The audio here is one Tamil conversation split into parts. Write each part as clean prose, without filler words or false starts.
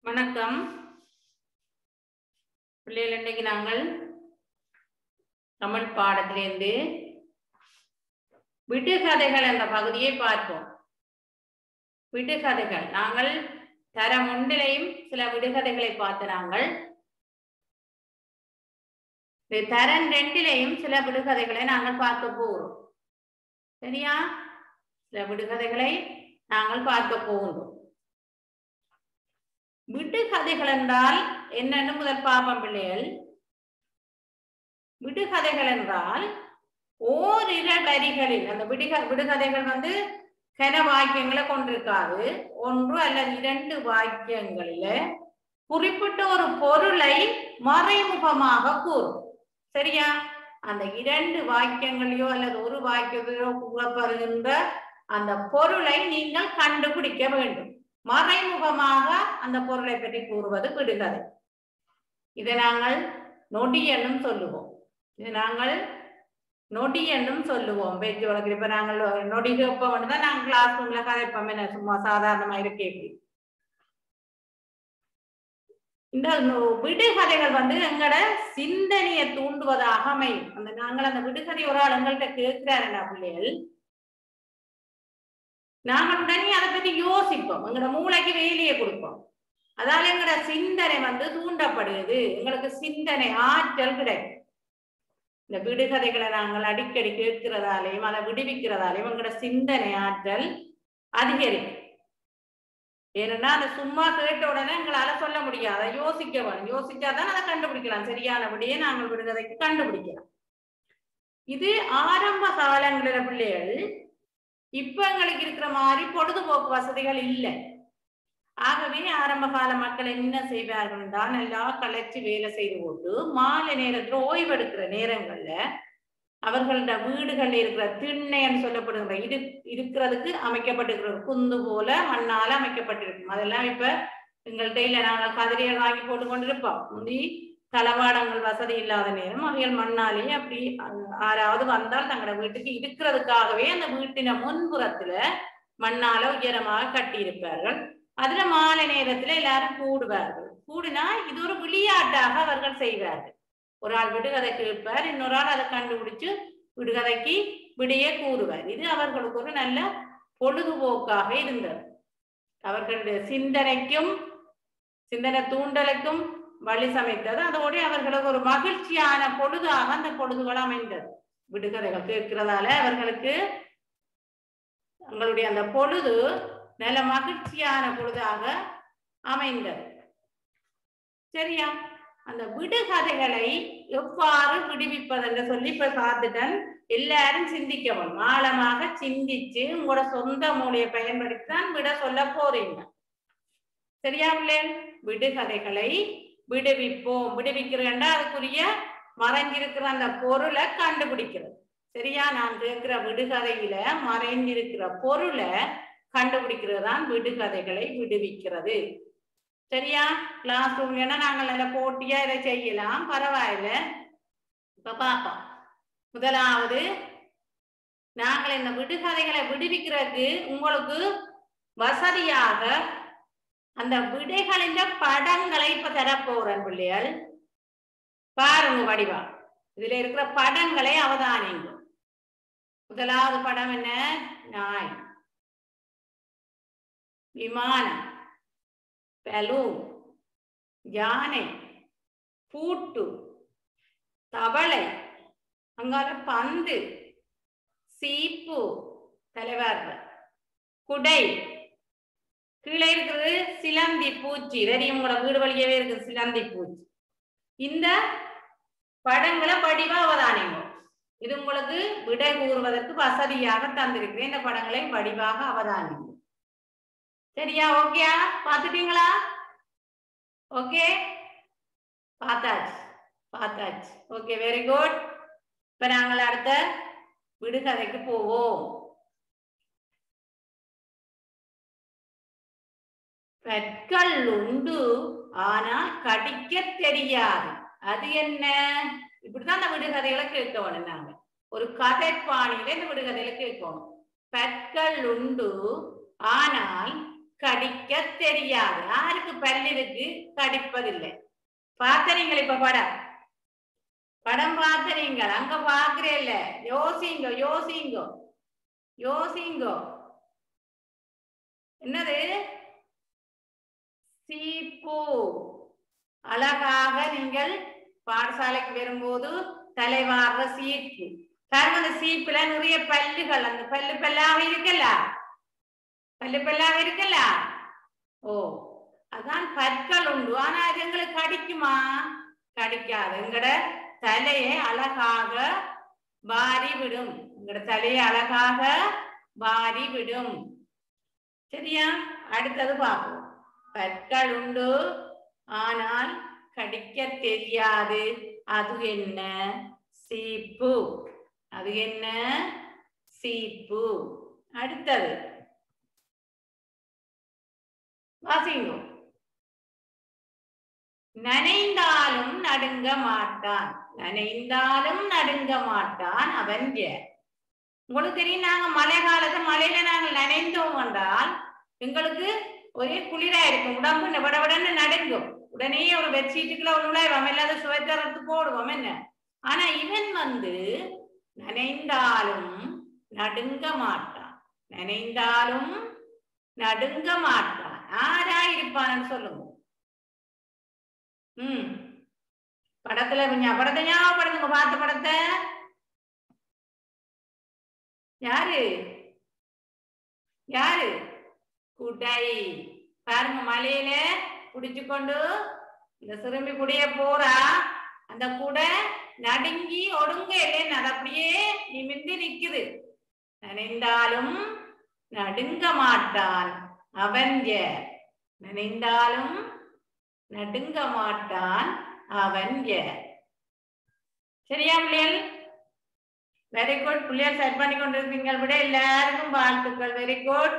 வணக்கம் பிள்ளைகள். இன்னைக்கு நாங்கள் தமிழ் பாடத்திலிருந்து விடுகதைகள் என்ற பகுதியை பார்ப்போம். விடுகதைகள் நாங்கள் தரம் ஒன்றிலையும் சில விடுகதைகளை பார்த்து நாங்கள் தரம் ரெண்டிலையும் சில விடுகதைகளை நாங்கள் பார்க்க போகிறோம். சரியா? சில விடுகதைகளை நாங்கள் பார்க்க போகிறோம். விடுகதைகள் என்றால் என்னன்னு முதல் பாப்பம் பிள்ளைகள். விடுகதைகள் என்றால் ஓரிரு வரிகளில் அந்த விடுகதைகள் கன வாக்கியங்களை கொண்டிருக்காது. ஒன்று அல்லது இரண்டு வாக்கியங்களில குறிப்பிட்ட ஒரு பொருளை மறைமுகமாக கூறும். சரியா? அந்த இரண்டு வாக்கியங்களையோ அல்லது ஒரு வாக்கியத்தையோ கூறப்படுகின்ற அந்த பொருளை நீங்கள் கண்டுபிடிக்க வேண்டும். மறைமுகமாக அந்த பொருளை பற்றி கூறுவது விடுகதை. இதை நாங்கள் நொடி என்னும் சொல்லுவோம். இது நாங்கள் நொடி என்னும் சொல்லுவோம். பேச்சு வழக்கு இப்ப நாங்கள் நொடி கேட்போம் தான் நாங்கள் கிளாஸ் ரூம்ல கதைப்போம். என்ன சும்மா சாதாரணமா இருக்கேன். இந்த விடுகதைகள் எங்களோட சிந்தனையை தூண்டுவதாக அமையும். நாங்கள் அந்த விடுகதை ஒரு ஆள் எங்கள்கிட்ட கேட்கிறாருன்னா பிள்ளைகள், நாங்கள் உடனே அதை பற்றி யோசிப்போம். எங்களோட மூளைக்கு வேலையை கொடுப்போம். அதால எங்களோட சிந்தனை தூண்டப்படுகிறது. எங்களுக்கு சிந்தனை ஆற்றல் கிடைக்கும். இந்த விடுகதைகளை நாங்கள் அடிக்கடி கேட்கிறதாலையும் அதை விடுவிக்கிறதாலையும் எங்களோட சிந்தனை ஆற்றல் அதிகரிக்கும். ஏன்னா அதை சும்மா கேட்ட உடனே எங்களால சொல்ல முடியாது. அதை யோசிக்க வேணும். யோசிச்சாதான் அதை கண்டுபிடிக்கலாம். சரியானபடியே நாங்கள் விடுகதைக்கு கண்டுபிடிக்கலாம். இது ஆரம்ப காலங்களில பிள்ளைகள் இப்ப எங்களுக்கு இருக்கிற மாதிரி பொழுதுபோக்கு வசதிகள் இல்லை. ஆகவே ஆரம்ப கால மக்கள் என்ன செய்வார்கள் தான் நல்லா கலைச்சு வேலை செய்து போட்டு மாலை நேரத்துல ஓய்வெடுக்கிற நேரங்கள்ல அவர்களோட வீடுகள்ல இருக்கிற திண்ணைன்னு சொல்லப்படுகிற இருக்கிறதுக்கு அமைக்கப்பட்டிருக்கிற குந்து போல மண்ணால அமைக்கப்பட்டிருக்கும். அதெல்லாம் இப்ப எங்கள்கிட்ட இல்ல. நாங்கள் கதிரியல் வாங்கி போட்டு கொண்டிருப்போம். முந்தி தளவாடங்கள் வசதி இல்லாத நேரம் அவைகள் மண்ணாலேயே அப்படி யாராவது வந்தால் தங்களோட வீட்டுக்கு இருக்கிறதுக்காகவே அந்த வீட்டின முன்புறத்துல மண்ணால உயரமாக கட்டியிருப்பார்கள். அதுல மாலை நேரத்துல எல்லாரும் கூடுவார்கள். கூடுனா இது ஒரு விளையாட்டாக அவர்கள் செய்வார்கள். ஒரு ஆள் விடுகதை கேட்பார், இன்னொரு ஆள் அதை கண்டுபிடிச்சு விடுகதைக்கு விடைய கூறுவார். இது அவர்களுக்கு ஒரு நல்ல பொழுதுபோக்காக இருந்தது. அவர்களுடைய சிந்தனை தூண்டலுக்கும் வழி சமைத்தது. அதோடு அவர்களுக்கு ஒரு மகிழ்ச்சியான பொழுதாக அந்த பொழுதுகள் அமைந்தது. விடுகதைகள் கேட்கிறதால அவர்களுக்கு அவங்களுடைய அந்த பொழுது நல்ல மகிழ்ச்சியான பொழுதாக அமைந்தது. சரியா? அந்த விடுகதைகளை எவ்வாறு விடுவிப்பதென்று சொல்லி இப்ப பார்த்துட்டன் எல்லாரும் சிந்திக்கவும் ஆழமாக சிந்திச்சு உங்களோட சொந்த மூளையை பயன்படுத்தி தான் விட சொல்ல போறீங்க. சரியா பிள்ளைகள்? விடுகதைகளை விடுவிப்போம். விடுவிக்கிறேன்டா அதுக்குரிய மறைஞ்சிருக்கிற அந்த பொருளை கண்டுபிடிக்கிறது. சரியா? நான் கேட்கிற விடுகதையில மறைஞ்சிருக்கிற பொருளை கண்டுபிடிக்கிறது தான் விடுகதைகளை விடுவிக்கிறது. சரியா? கிளாஸ் ரூம்லன்னா நாங்கள் நல்ல போட்டியா இதை செய்யலாம், பரவாயில்ல. இப்ப பார்ப்போம். முதலாவது, நாங்கள் இந்த விடுகதைகளை விடுவிக்கிறதுக்கு உங்களுக்கு வசதியாக அந்த விடைகளின் படங்களை இப்ப தரப்போறேன் பிள்ளைகள். பாருங்க வடிவா. இதுல இருக்கிற படங்களை அவதானிங்க. முதலாவது படம் என்ன? நாய், விமானம், பலூன், யானை, பூட்டு, தவளை, அங்கால பந்து, சீப்பு, தலைவர், குடை, கீழே இருக்கிறது சிலந்தி பூச்சி. தெரியும், உங்களோட வீடு வழியவே இருக்குது சிலந்தி பூச்சி. இந்த படங்களை வடிவா அவதானிங்க. இது உங்களுக்கு விடை கூறுவதற்கு வசதியாக தந்திருக்கிறேன். இந்த படங்களை வடிவாக அவதானிங்க. சரியா? ஓகேயா? பார்த்துட்டீங்களா? ஓகே, பார்த்தாச்சு. Okay, very good. இப்ப நாங்கள் அடுத்த விடுகதைக்கு போவோம். பற்கள் உண்டு ஆனா கடிக்க தெரியாது. அது என்ன? இப்படிதான் அந்த விடுகதைகளை கேட்கணும். நாங்க ஒரு கதைப்பாணியில இந்த விடுகதையில கேட்கணும். பற்கள் உண்டு ஆனால் கடிக்க தெரியாது. யாருக்கு பல்லு இருக்கு கடிப்பதில்லை? பார்த்தீங்களா? இப்ப படம் பார்த்தீங்கள், அங்க பாக்குறேல்ல. யோசிங்கோ யோசிங்கோ யோசிங்கோ. என்னது? சீப்பு. அழகாக நீங்கள் பாடசாலைக்கு வரும்போது தலைவார சீப்பு பாருங்க. அந்த சீப்புல நிறைய பல்லுகள், அந்த பல்லாக இருக்கல, பல்லாக இருக்கல. ஓ, அதான் பற்கள் உண்டு. ஆனா அது எங்களுக்கு கடிக்குமா? கடிக்காது. எங்கட தலையை அழகாக வாரி விடும். எங்கட தலையை அழகாக வாரி விடும். சரியா? அடுத்தது பார்ப்போம். பற்கள் உண்டு, ஆனால் கடிக்க தெரியாது. அது என்ன? சீப்பு. அது என்ன? சீப்பு. அடுத்தது வாசிங்கோ. நனைந்தாலும் நடுங்க மாட்டான். நனைந்தாலும் நடுங்க மாட்டான். அவன் யார்? உங்களுக்கு தெரியும், நாங்க மழை காலத்து மழையில நாங்கள் நனைந்தோம் என்றால் எங்களுக்கு ஒரே குளிரா இருக்கும். உடம்பு விடவிடன்னு நடுங்கும். உடனே ஒரு பெட்ஷீட்டுக்குள்ள ஒரு நுழைவோம், இல்லாத சுவைத்தர் எடுத்து போடுவோம். என்ன? ஆனா இவன் நனைந்தாலும் நடுங்க மாட்டான். நனைந்தாலும் நடுங்க மாட்டான். ஆரா இருப்பான்னு சொல்லுங்க. படத்துல படத்தை ஞாபகப்படுத்துங்க. பார்த்த படத்தை. யாரு? யாரு? குடை. பாருங்க, மலையில புடிச்சு கொண்டு இந்த சிறுமி குடைய போறா. அந்த குடை நடுங்கி ஒடுங்க இல்லைன்னு அது அப்படியே நிமிர்ந்து நிக்குது. நனைந்தாலும் நடுங்க மாட்டான். அவன் யார்? நனைந்தாலும் நடுங்க மாட்டான். அவன் யார்? சரியா பிள்ளைகள்? Very good. பிள்ளைகள் செட் பண்ணி கொண்டிருக்கீங்க. விட எல்லாருக்கும் வாழ்த்துக்கள். Very good.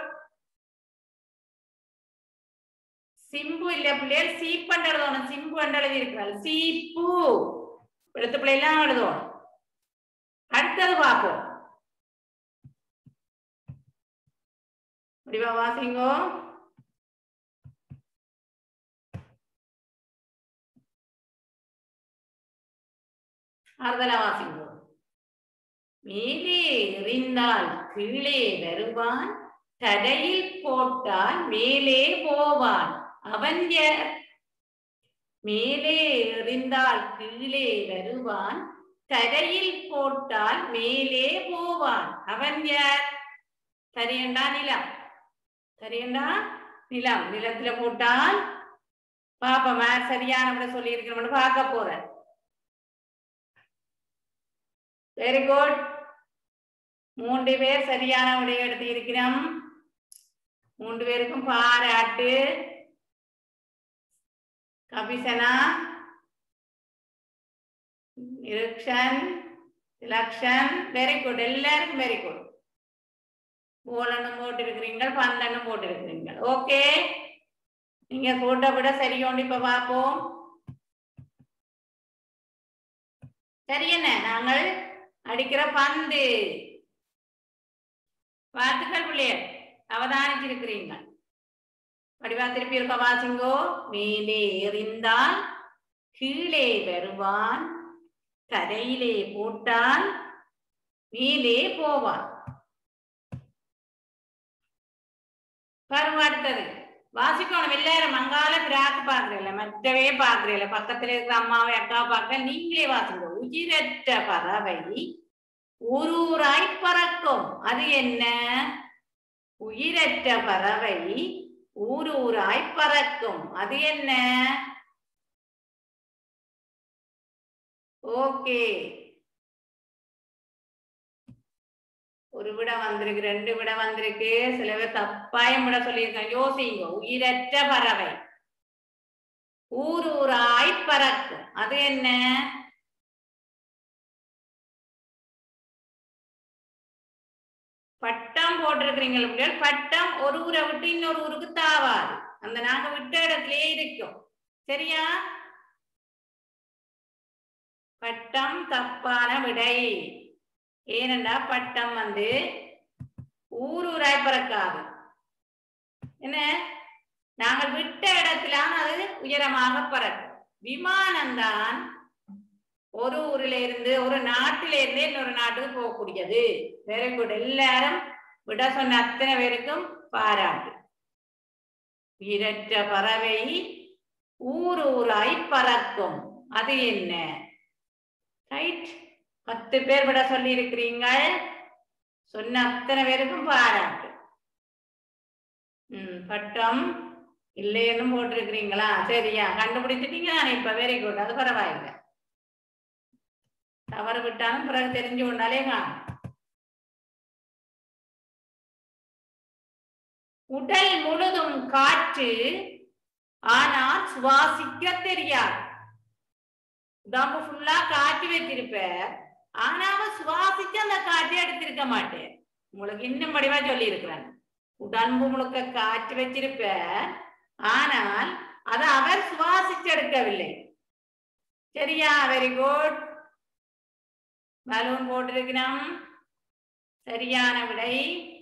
சிம்பு இல்ல பிள்ளைகள், சீப்பண்டு எழுதணும். சிம்பு என்று எழுதி இருக்கிறாள். சீப்பு எழுத்து பிள்ளைலாம் எழுதணும். அடுத்தது பார்ப்போம். முடிவா வாசிங்கோ. ஆறுதலா வாசிங்கோ. மேலே எறிந்தால் கீழே வருவான், தடையில் போட்டால் மேலே போவான். அவன் யார்? மேலே எறிந்தால் கீழே வருவான், தரையில் போட்டால் மேலே போவான். அவன் யார்? தரையண்டா நிலம். தரையண்டா நிலம். நிலத்துல போட்டால் பாப்பா சரியான விட சொல்லி இருக்கிறோம்னு பார்க்க போறேன். Very good. 3 பேர் சரியான விடைய எடுத்து இருக்கிறோம். 3 பேருக்கும் பாராட்டு. கபிசனா, நிருக்ஷன், திலக்ஷன். Very good. எல்லாருக்கும் வெரி குட். கோலனும் போட்டு இருக்கிறீங்க, 12 போட்டு இருக்கிறீங்க. ஓகே, நீங்க போட்ட விட சரியோண்டு இப்ப பார்ப்போம். சரி, என்ன நாங்கள் அடிக்கிற பந்து. வாழ்த்துக்கள் பிள்ளையர், அவதானிச்சிருக்கிறீங்க. வடிவா திருப்பி இருக்க வாசிங்கோ. மேலே எறிந்தால் கீழே வருவான், தரையிலே போட்டால் மேலே போவான். பாருங்க, அடுத்தது வாசிக்கணும். எல்லாரும் மங்கால பிராக்கு பாக்குறீங்கள, மற்றவே பாக்குறீங்கள, பக்கத்துல இருக்கிற அம்மாவை அக்கா பார்க்க. நீங்களே வாசிங்க. உயிரற்ற பறவை ஊரூராய் பறக்கும். அது என்ன? உயிரற்ற பறவை ஊரூராய் பறக்கும். அது என்ன? ஓகே, ஒரு விட வந்திருக்கு, 2 விட வந்திருக்கு. சில பேர் தப்பாயம் விட சொல்லியிருக்காங்க. யோசிங்க. உயிரற்ற பறவை ஊரூராய் பறக்கும். அது என்ன? பட்டம் போட்டிருக்கிறீங்க. பட்டம் ஒரு ஊரை விட்டு இன்னொரு ஊருக்கு தாவாது. அந்த நாங்க விட்ட இடத்திலே இருக்கும். சரியா? பட்டம் தப்பான விடை. ஏனென்றா பட்டம் ஊரூராய் பறக்காது. என்ன நாங்கள் விட்ட இடத்துல அது உயரமாக பறக்கும். விமானம் தான் ஒரு ஊரில இருந்து ஒரு நாட்டில இருந்து இன்னொரு நாட்டுக்கு போகக்கூடியது. Very good. எல்லாரும் விட சொன்ன அத்தனை பேருக்கும் பாராட்டு. உயிரற்ற பறவை ஊர் ஊராய் பறக்கும், அது என்ன? ரைட். 10 பேர் விட சொல்லி இருக்கிறீங்க. சொன்ன அத்தனை பேருக்கும் பாராட்டு. பட்டம் இல்லைன்னு போட்டிருக்கிறீங்களா? சரியா கண்டுபிடிச்சிட்டீங்க. நான் இப்ப வெரி குட். அது பரவாயில்லை. தவறு விட்டாலும் பிறகு தெரிஞ்சு கொண்டாலே காணும். உடல் முழுதும் காற்று, ஆனால் சுவாசிக்க தெரியாது. உடம்பு ஃபுல்லா காற்று வச்சிருப்ப, ஆனா அவன் சுவாசிச்சு அந்த காற்றை எடுத்திருக்க மாட்டேன். உங்களுக்கு இன்னும் படிவா சொல்லி இருக்கிறேன். உடம்பு முழுக்க காற்று வச்சிருப்ப, ஆனால் அதை அவர் சுவாசிச்சு எடுக்கவில்லை. சரியா? Very good. பலூன் போட்டிருக்கிறோம். சரியான விடை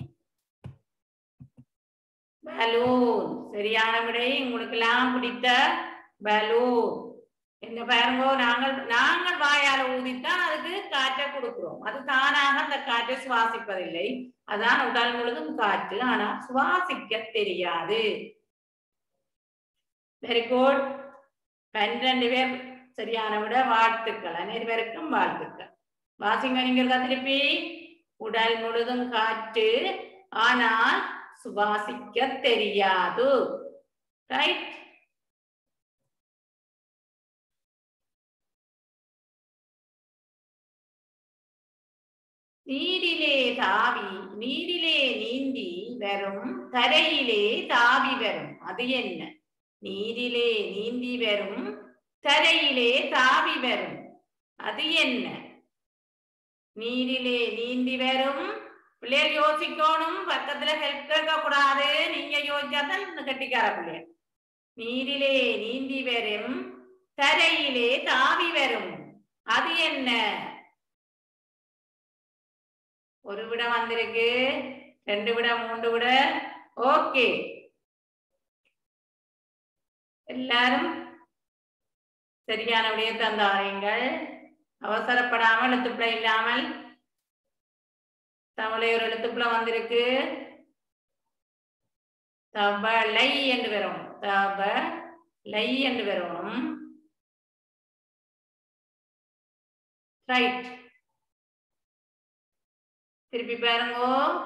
பலூன். சரியான விடை. உங்களுக்கு எல்லாம் பிடித்த பலூன். என்ன பாருங்க, நாங்கள் வாயால ஊதித்தான் அதுக்கு காற்றை கொடுக்கிறோம். அது தானாக அந்த காற்றை சுவாசிப்பதில்லை. அதான் உடல் முழுதும் காற்று, ஆனா சுவாசிக்க தெரியாது. Very good. 12 பேர் சரியான விட. வாழ்த்துக்கள். அனைவருக்கும் வாழ்த்துக்கள். வாசிங்க நீங்க திருப்பி. உடல் முழுதும் காற்று, ஆனால் சுவாசிக்க தெரியாது. ரைட். நீரிலே நீந்தி வரும், தரையிலே தாவி வரும், அது என்ன? நீரிலே நீந்தி வரும், தரையிலே தாவி வரும், அது என்ன? நீரிலே நீந்தி வரும். பிள்ளைகள் யோசிக்கணும். பக்கத்துல ஹெல்ப் கேட்க கூடாது. நீங்க யோசிச்சாதான் கட்டிக்கார பிள்ளைய. நீரிலே நீந்தி வரும், தரையிலே தாவி வரும், அது என்ன? ஒரு விட வந்திருக்கு. 2 விட, 3 விட. ஓகே. எல்லாரும் சரியான விடையை தந்தாரீங்கள். அவசரப்படாமல், எழுத்துப்பிழை இல்லாமல். தமிழை ஒரு எழுத்துப்பிழை வந்திருக்கு. தவளை என்று வரும். தவளை என்று வரும். ரைட். திருப்பி பாருங்க.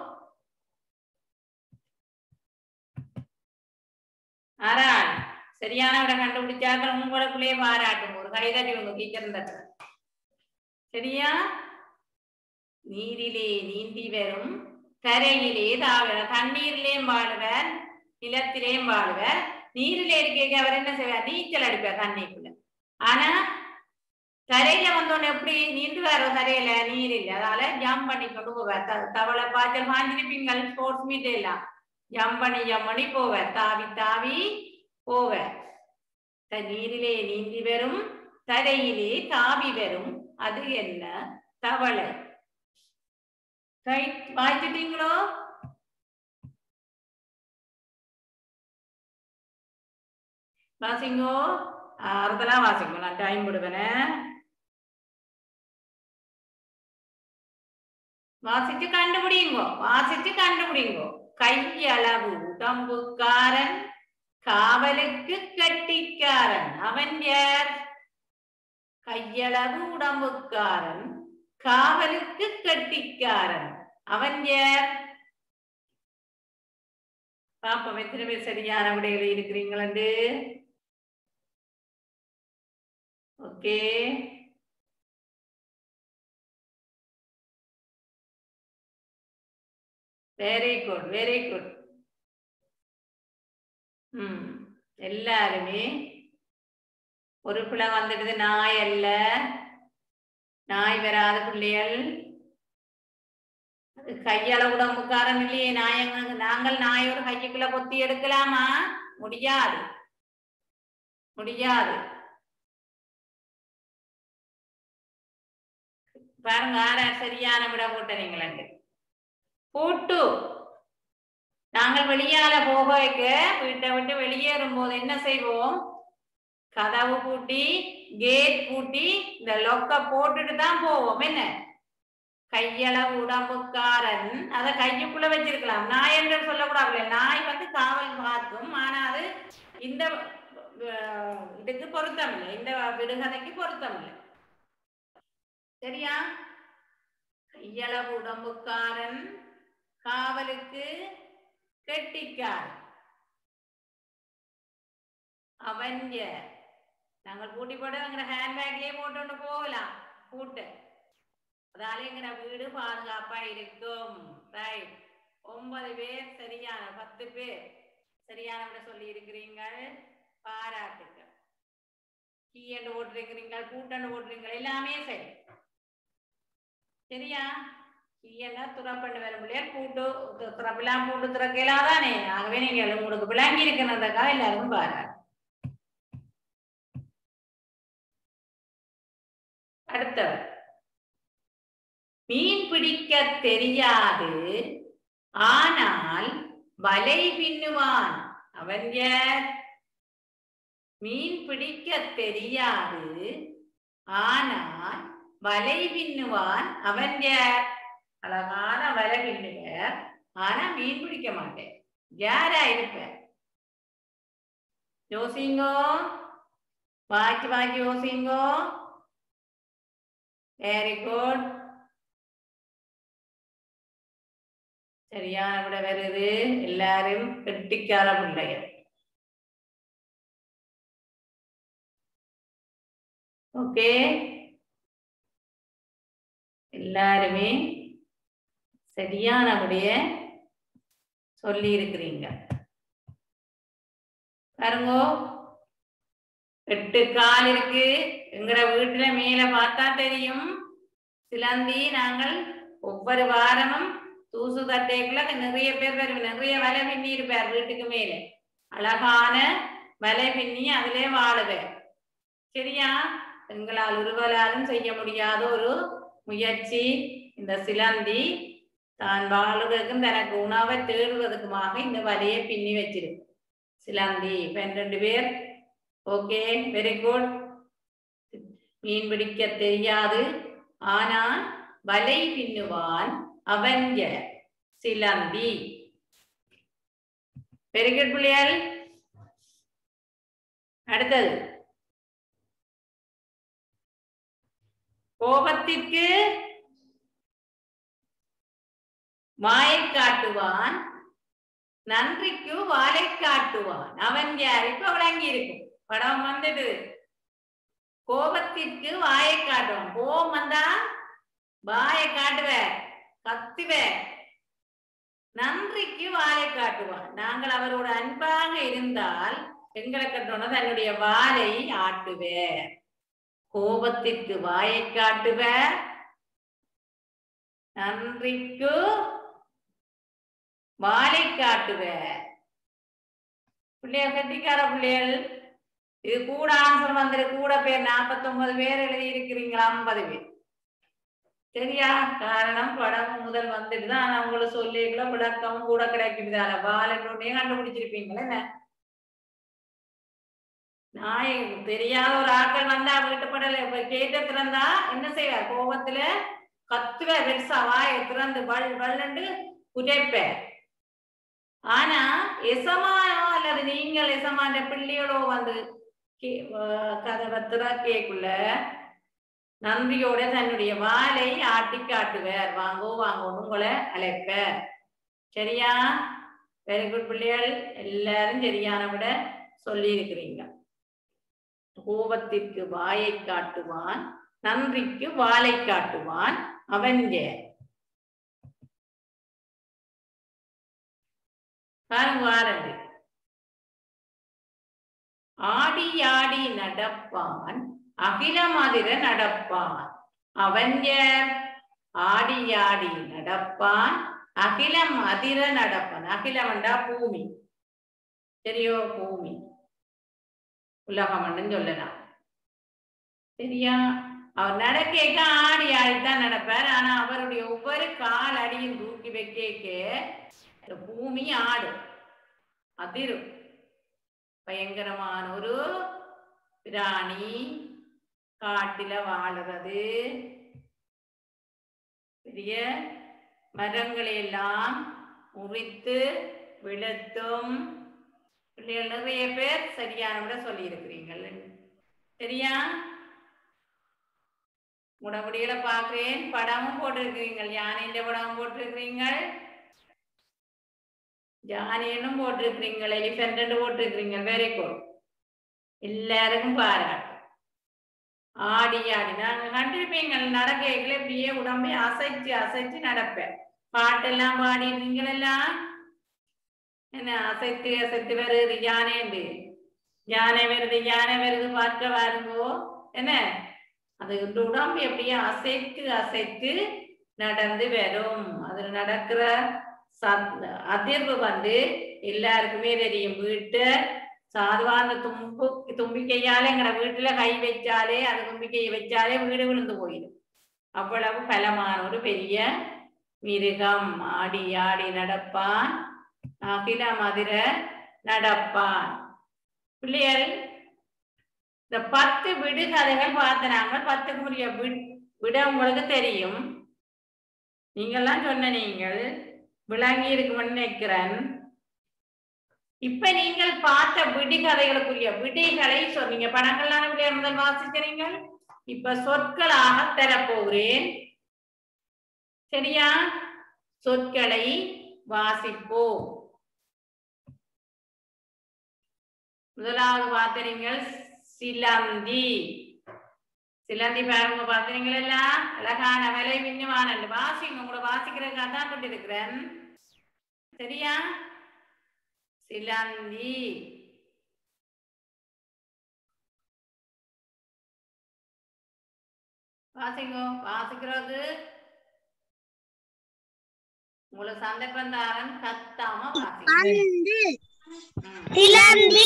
ஆரால் சரியான விட கண்டுபிடிச்சாக்கள் உங்களுக்குள்ளே பாராட்டும். ஒரு கைதட்டி உங்க டீச்சர் தட்ட. சரியா? நீரிலே நீந்தி வரும், கரையிலே தாவர. தண்ணீரிலேயும் வாழுவர், நிலத்திலேயும் வாழுவர். நீரிலே இருக்க அவர் என்ன செய்வார்? நீச்சல் அடிப்பார் தண்ணிக்குள்ள. ஆனா கரையில வந்தோன்னு எப்படி நீந்துவாரோ? கரையில நீர் இல்லை, அதால ஜம்ப் பண்ணி கொண்டு போவார். தவளை பாய்ச்சல் வாங்கிருப்பீங்கள் ஸ்போர்ட்ஸ் மீட் எல்லாம். ஜம்ப் பண்ணி போவார். தாவி தாவி போவார். நீரிலே நீந்தி வரும், தரையிலே தாவி வரும், அது என்ன? தவளை. ரைட். வாய்ச்சிட்டீங்களோ? வாசிங்கோ. அறுதெல்லாம் வாசிங்க. நான் டைம் விடுவேன். வாசிச்சு கண்டுபிடிங்கோ. கையளவு உடம்புக்காரன், காவலுக்கு கட்டிக்காரன், அவன் யார்? கையளவு உடம்புக்காரன், காவலுக்கு கட்டிக்காரன், அவன் யார்? பாப்போம் எத்தனை பேர் சரியான விடைகள் இருக்கிறீங்களு. Okay. Very good, very good. எல்லாருமே ஒரு பிள்ளை வந்துடுது. நாய் அல்ல, நாய் வராத பிள்ளைகள். கையளவு உடம்புக்காரன் இல்லையே. நாங்கள் நாயோட கைக்குள்ள கொத்தி எடுக்கலாமா? முடியாது, முடியாது. பாருங்க, சரியான விட போட்ட நீங்கள. பூட்டு. நாங்கள் வெளியால போக வைக்க வீட்டை விட்டு வெளியேறும் போது என்ன செய்வோம்? கதவு பூட்டி கேட் பூட்டி இந்த லொக்க போட்டுட்டு தான் போவோம். என்ன கையளவு உடம்புக்காரன் அதை கையுக்குள்ள வச்சிருக்கலாம். நாய் என்று சொல்லக்கூடாது. நாய் வந்து காவல் பார்க்கும். ஆனா அது இந்த இதுக்கு பொருத்தம் இல்லை, இந்த விடுகதைக்கு பொருத்தம் இல்லை. சரியா? கையளவு உடம்புக்காரன் காவலுக்கு கெட்டிக்காரன். அவன் நாங்கள் பூட்டி போட்டு எங்க ஹேண்ட்பேக்லயே போட்டு போகலாம் பூட்டு. அதால எங்கட வீடு பாதுகாப்பா இருக்கும். ரைட். 9 பேர் சரியான, 10 பேர் சரியான விட சொல்லி இருக்கிறீங்க. பாராட்டுக்கள். கீயண்டு போட்டிருக்கிறீங்க, பூட்டண்டு போட்டிருக்கீங்க, எல்லாமே சரி. சரியா? கீயண்டா துறப்பண்டு வர முடியாது, பூட்டு துறப்பெல்லாம் பூட்டு துறக்கலாம் தானே. ஆகவே நீங்க உங்களுக்கு விளங்கி இருக்கிறதுக்கா எல்லாருக்கும் பாராட்டு. அடுத்தவர் மீன் பிடிக்க தெரியாது ஆனால் வலை பின்னுவான். அவன் யார்? மீன் பிடிக்க தெரியாது ஆனால் வலை பின்னுவான். அவன் யார்? அழகான வலை பின்னுவார், ஆனா மீன் பிடிக்க மாட்டேன். யாரா இருப்ப? யோசிங்கோ, பாக்கி பாக்கி யோசிங்கோ. Very good. சரியான விட வருது. எல்லாரும் கெட்டிக்கார பிள்ளைகள். ஓகே, எல்லாருமே சரியான விடைய சொல்லி இருக்கிறீங்க. பாருங்க, 8 கால் இருக்கு. எங்கட வீட்டுல மேல பார்த்தா தெரியும் சிலந்தி. நாங்கள் ஒவ்வொரு வாரமும் தூசு தட்டைக்குள்ள நிறைய பேர் வருவோம். நிறைய வலை பின்னி இருப்பார் வீட்டுக்கு மேலே. அழகான வலை பின்னி அதிலே வாழுவேன். சரியா? எங்களால் ஒருவராலும் செய்ய முடியாத ஒரு முயற்சி இந்த சிலந்தி. தான் வாழுவதற்கும் தனக்கு உணவை தேடுவதற்குமாக இந்த வலையை பின்னி வச்சிருக்கு சிலந்தி. 12 பேர். Okay, very good. மீன் பிடிக்க தெரியாது ஆனால் வலை பின்னுவான். அவன் சிலந்தி. வெரி குட் பிள்ளைகள். அடுத்தது, கோபத்திற்கு வாயை காட்டுவான், நன்றிக்கு வாழை காட்டுவான். அவன் யார்? இப்ப விளங்கி இருக்கும். படம் வந்துட்டு கோபத்திற்கு வாயை காட்டுவான். கோபம் வந்தா வாயை காட்டுவ, கத்துவ. நன்றிக்கு வாழை காட்டுவான். நாங்கள் அவரோட அன்பாக இருந்தால் எங்களை கட்டோன தன்னுடைய வாழை ஆட்டுவேர். கோபத்திற்கு வாயை காட்டுவர், நன்றிக்கு வாழை காட்டுவர். பிள்ளைகள் கட்டிக்கார பிள்ளைகள். இது கூட ஆன்சர் வந்துரு. கூட பேர் 49 பேர் எழுதி இருக்கிறீங்களா? 50 பேர். சரியா? காரணம் படம் முதல் வந்துட்டு தான். ஆனா உங்களுக்கு சொல்லிக்குள்ள விளக்கமும் கூட கிடைக்குது. வாழை கண்டுபிடிச்சிருப்பீங்களே. என்ன நாய் தெரியாத ஒரு ஆட்கள் வந்தா வீட்டுப்படல கேட்ட திறந்தா என்ன செய்வார்? கோபத்துல கத்துவ, பெருசா வாயை திறந்து வள்ளண்டு குறைப்ப. ஆனா எசமானோ அல்லது நீங்கள் எசமான பிள்ளைகளோ வந்து கதவை திறக்கேக்குள்ள நன்றியோட தன்னுடைய வாளை ஆட்டி காட்டுவார். வாங்கோ வாங்கோன்னு உங்களை அழைப்ப. சரியா? வெரி குட் பிள்ளைகள். எல்லாரும் சரியான விட சொல்லி இருக்கிறீங்க. கோபத்திற்கு வாயை காட்டுவான், நன்றிக்கு வாளை காட்டுவான். அவன் பாருங்க. ஆடி ஆடி நடப்பான், அகிலமதிர நடப்பான். அவன் ஆடி ஆடி நடப்பான், அகிலம் அதிர நடப்பான். அகிலம்டா பூமி. சரியோ? பூமி உலகம் சொல்லலாம். சரியா? அவர் நடக்க ஆடி ஆடித்தான் நடப்பார். ஆனா அவருடைய ஒவ்வொரு கால் அடியும் தூக்கி வைக்க பூமி ஆடும், அதிரும். பயங்கரமான ஒரு பிராணி, காட்டில வாழுறது. பெரிய மரங்களை எல்லாம் முறித்து விழுத்தும். பிள்ளைகள் நிறைய பேர் சரியான விட சொல்லி இருக்கிறீங்கள். சரியா? உடம்புடியில பாக்குறேன், படமும் போட்டிருக்கிறீங்கள். யானையின் படமும் போட்டிருக்கிறீங்கள், யானையனும் போட்டிருக்கிறீங்கள், எலிபென்ட் போட்டிருக்கிறீங்கள். Very good. எல்லாருக்கும் பாராட்டு. ஆடி ஆடி நாங்க கண்டிருப்பீங்கள். நடக்கைகளை இப்படியே உடம்பை அசைச்சு அசைச்சு நடப்பேன். பாட்டெல்லாம் பாடிருந்தீங்களெல்லாம். என்ன அசைத்து அசைத்து வருது யானை, யானை வருது யானை வருது பார்க்க வருங்கோ. என்ன அது உடம்பு எப்படியே அசைத்து அசைத்து நடந்து வரும். அதுல நடக்கிற அதிர்வு எல்லாருக்குமே தெரியும். வீட்டு சாதுவான தும்பிக்கையாலே எங்கட வீட்டுல கை வச்சாலே, அது தும்பிக்கையை வச்சாலே வீடு விழுந்து போயிடும். அவ்வளவு பலமான ஒரு பெரிய மிருகம். ஆடி ஆடி நடப்பான், அகில மதுர நடப்பான். பிள்ளைகள் இந்த 10 விடுகதைகள் பார்த்து நாங்கள் 10க்கு உரிய விட உங்களுக்கு தெரியும். நீங்கள்லாம் சொன்ன நீங்கள் விளங்கி இருக்குமென்னு நினைக்கிறேன். இப்ப நீங்கள் பார்த்த விடுகதைகளுக்குரிய விடைகளை சொன்னீங்க. படங்கள்லாம் பிள்ளைகள் முதல் வாசிக்கிறீங்க. இப்ப சொற்களாக தரப்போகிறேன். சரியா? சொற்களை வாசிப்போம். முதலாவது பார்த்தீர்கள் சிலந்தி. சிலந்தி பாருங்க, பார்த்தீங்களா? அழகான விலை மின்னுவான வாசிங்க. உங்களை வாசிக்கிறதுக்காக தான் கொண்டிருக்கிறேன். சரியா? சிலந்தி. வாசிங்க. வாசிக்கிறது உங்களை சந்தர்ப்பம் தாரன், கத்தாம வாசிங்க. சிலந்தி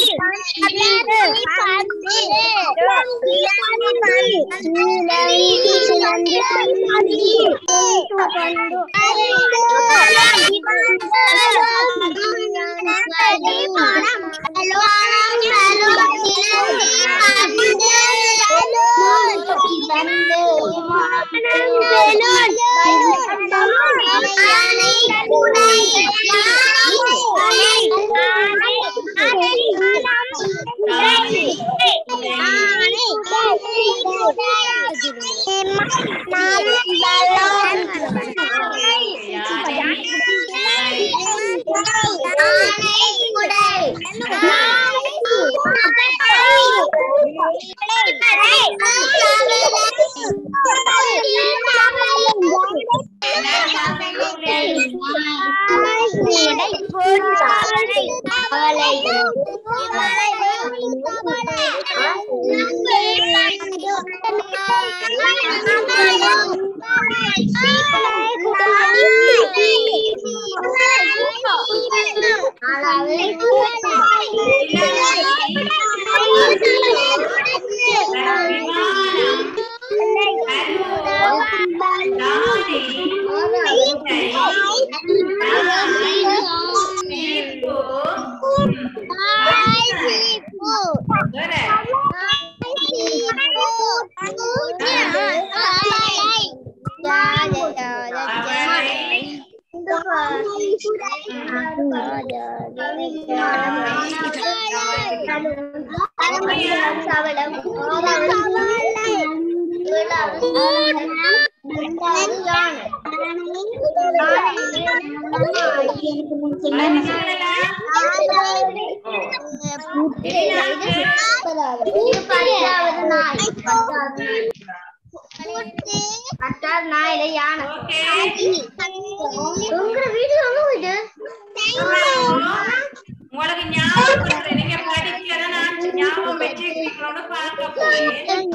உங்களுக்கு ஞாபகம் நீங்க படிக்கிறத நான் ஞாபகம் வச்சுக்கிறோம்னு பார்க்க போறேன்.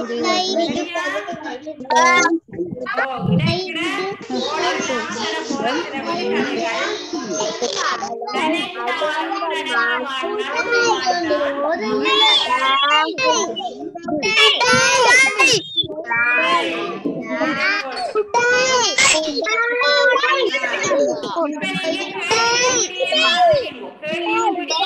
இப்ப நீங்க கேள்விக்குரிய வாசிங்க. கேள்விக்குரிய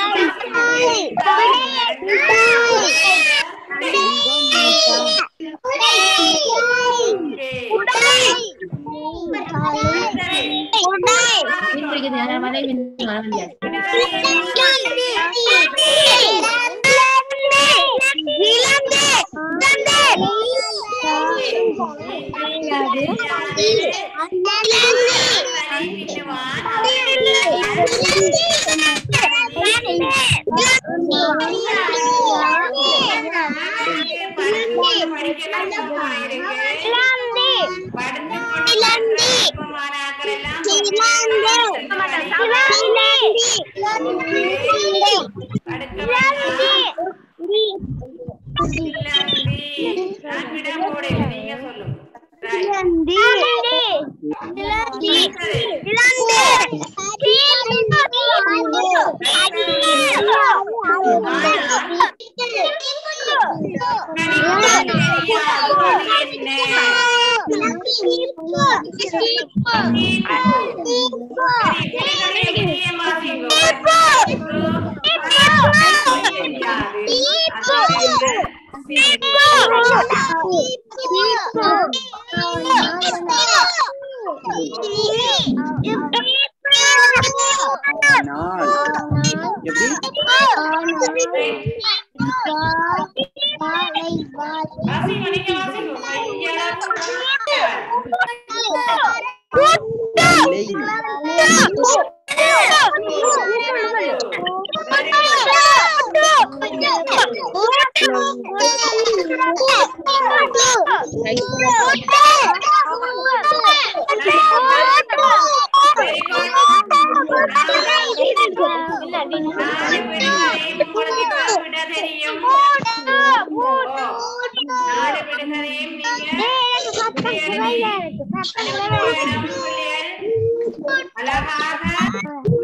அழகாக